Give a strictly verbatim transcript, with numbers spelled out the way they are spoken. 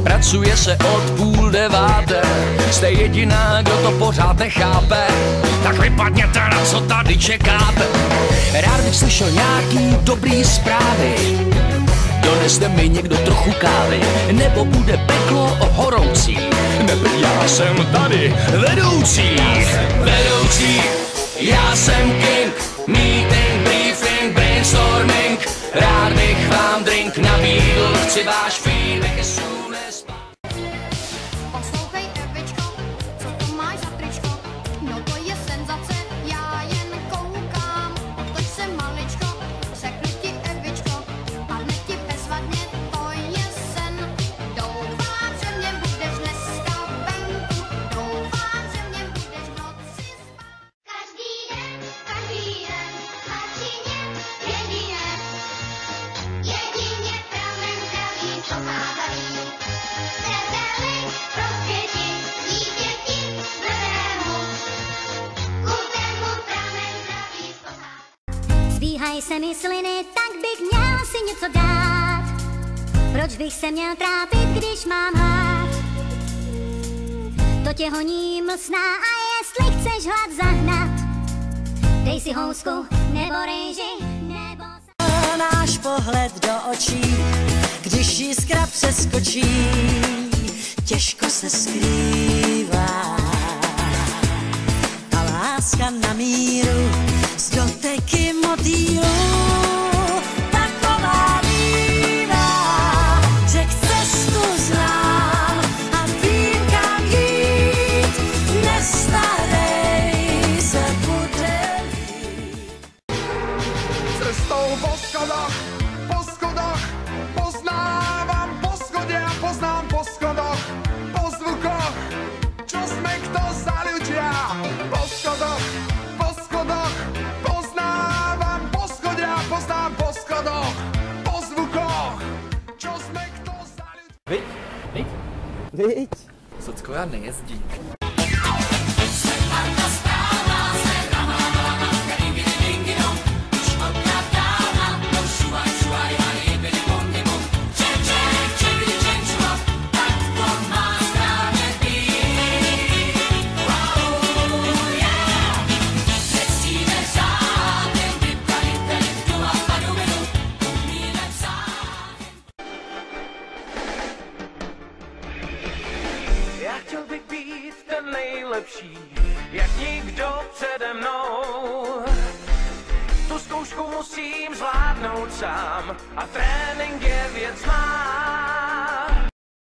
pracuje se od půl deváté. Jste jediná, kdo to pořád nechápe, tak vypadněte, na co tady čekáte. Rád bych slyšel nějaký dobrý zprávy, doneste mi někdo trochu kávy, nebo bude peklo horoucí, nebo já jsem tady vedoucí. Vedoucí, já jsem king, meeting, briefing, brainstorming. Rád bych vám drink nabídl, chci váš feedback as soon as possible. Poslouchej, Evičko, co to máš za tričko? No to je senzace, já jen koukám. Otoč se maličko, řeknu ti, Evičko, padne ti bezvadně, to je sen. Doufám, že mě budeš dneska venku, doufám, že mě budeš v noci spát. Každý den, každý den, lačině, jedině, jedině pramen zdraví, co má baví. Rebeli, rozkvěti, dítěti, zlému, kutému pramen zdraví spasá. Zbíhaj se mi sliny, tak bych měl si něco dát. Proč bych se měl trápit, když mám hlad? To tě honí mlsná a jestli chceš hlad zahnat, dej si housku nebo rejži, nebo... Náš pohled do očí, když jiskra přeskočí, těžko se skrývá. Ta láska na míru z doteky motýlů, taková bývá. Řek cestu znám a vím, kam jít, nestarej se bude líp. Cestou po schodách, po schodách, poznávám po schodě a poznám po schodoch, po zvukoch, čo sme kto za ľudia. Po schodoch, po schodoch, poznávám po schodě a poznám po schodoch, po zvukoch, čo sme kto za ľudia. Viď? Viď? Viď? Socko, já nejezdí. Já chtěl bych být ten nejlepší, jak nikdo přede mnou. Tu zkoušku musím zvládnout sám a trénink je věc má.